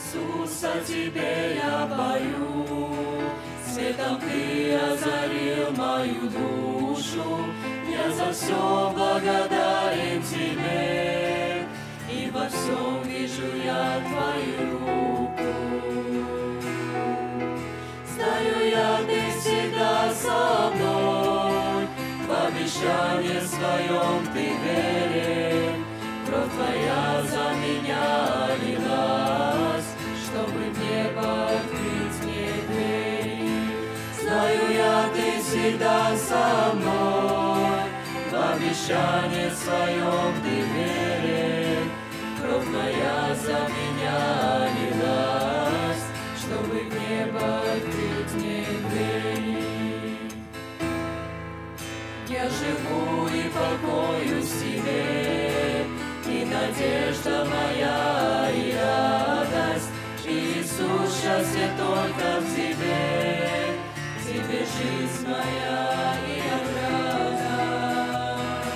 Иисус, о Тебе я пою. Светом Ты озарил мою душу, я за все благодарен Тебе, и во всем вижу я Твою руку. Знаю я, Ты всегда со мной, в обещании своем Ты верен. Кровь Твоя за меня лилась, чтобы в небо открыть мне двери. Знаю я, Ты всегда со мной, в обещании своем Ты верен. Кровь Твоя за меня лилась, чтобы в небо открыть мне двери. Я живу и покоюсь в Тебе, и надежда моя, и радость. Иисус, счастье только в Тебе, Тебе жизнь моя и отрада.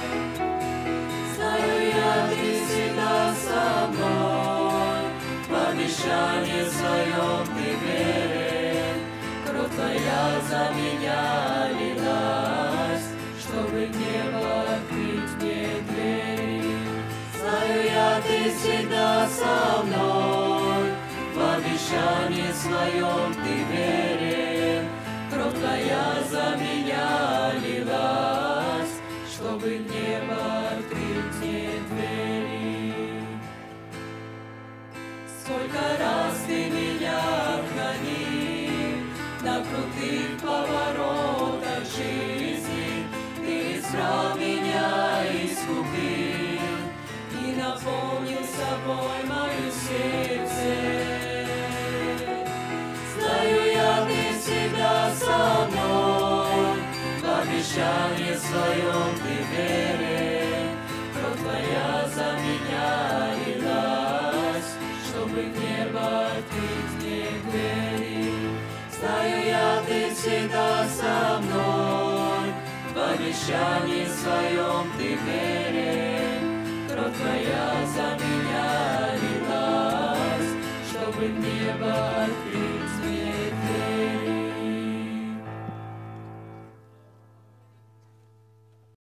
Знаю я, Ты всегда со мной, в обещании своем Ты верен. Кровь Твоя за меня лилась, чтобы в небо открыть мне двери. Знаю я, Ты всегда со мной, в обещании своем Ты верен. Кровь Твоя за меня лилась, чтобы в небо открыть мне двери. Сколько раз Ты меня хранил на крутых поворотах жизни, Ты избрал меня и искупил, и наполнил собой мое сердце. Знаю я, Ты всегда со мной, в обещании своем Ты верен. Кровь Твоя за меня лилась, чтобы в небо открыть мне двери. Знаю я, Ты всегда со мной, в обещании своем Ты верен.